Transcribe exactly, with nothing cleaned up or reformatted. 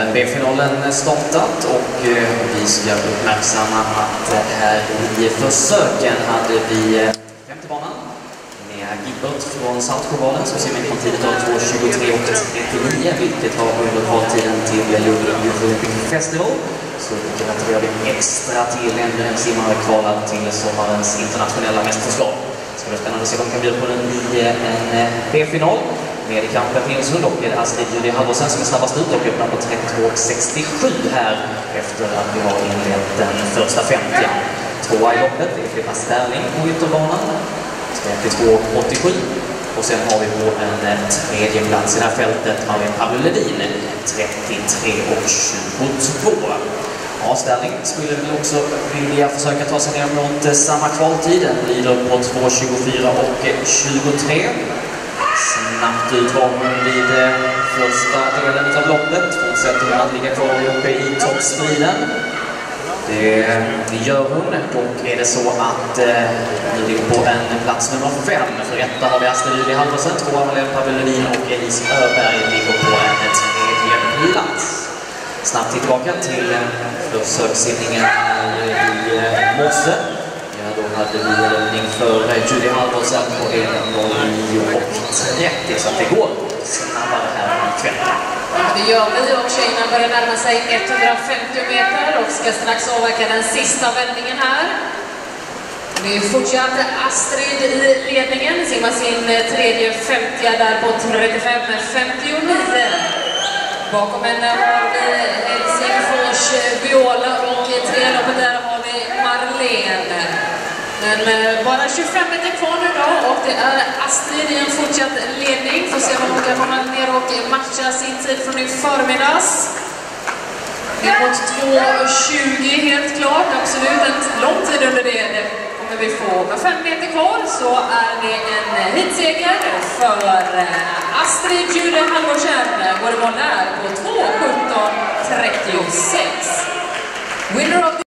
B-finalen startat och vi ska uppmärksamma att här i försöken hade vi femte banan med Gibbert från Saltsjövalen som ser med en tid av två tjugotre och trettionio, vilket har under kvaltiden till Olympic Festival. Så vi gratulerar vi extra till en simmare kvalad till sommarens internationella mästerskap. Så det är spännande att se vad de kan bjuda på den i en B-final. Med i kampen finns hon dock med Astrid Julie Halvorsen som är snabbast ut och öppnar på trettiotvå sextiosju här efter att vi har inlett den första femtio. Tvåa i loppet är Filippa Sterling på ytterbanan, trettiotvå åttiosju. Och sen har vi på en tredje plats i det här fältet Marlene Pablo Ledin, trettiotre tjugotvå. Ja, Sterling skulle väl också vilja försöka ta sig ner mot samma kvaltid. Den lider på två tjugofyra tjugotre. Snabbt ut var hon vid första delen av loppet. Fortsätter hon att ligga kvar uppe i toppstriden. Det gör hon. Och är det så att eh, vi ligger på en plats nummer fem. För etta har vi Astrid Julie Halvorsen, tvåa Marlene Pablo Ledin och Elise Öberg ligger på en tredje plats. Snabbt tillbaka till försökssimningen i morse. Ja, då hade vi övning för Julie Halvorsen på en noll nio trettio, så att det går snabbare här ikväll. Det gör vi och tjejerna börjar närma sig etthundrafemtio meter och ska strax avverka den sista vändningen här. Det är fortsatt Astrid i ledningen, simmar sin tredje femtio där på trettiofem femtionio. Bakom henne har vi Helsingfors Viola och i tredje loppet där har vi Marlene. Men bara tjugofem meter kvar nu då och det är Astrid i en fortsatt ledning. Får se om hon kan komma ner och matcha sin tid från i förmiddags. Ner mot två tjugo helt klart, absolut en lång tid under det, det kommer vi få. Med fem meter kvar så är det en hitseger för Astrid Julie Halvorsen. Vår mål är på två sjutton trettiosex.